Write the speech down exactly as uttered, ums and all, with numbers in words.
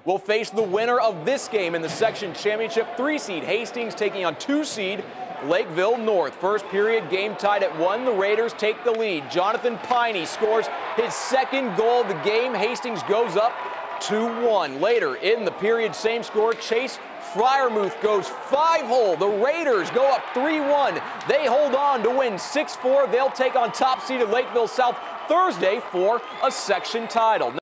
will face the winner of this game in the section championship. Three seed Hastings taking on two seed Lakeville North. First period, game tied at one. The Raiders take the lead. Jonathan Piney scores his second goal of the game. Hastings goes up two one. Later in the period, same score. Chase Fryermuth goes five-hole. The Raiders go up three one. They hold on to win six four. They'll take on top seeded Lakeville South Thursday for a section title.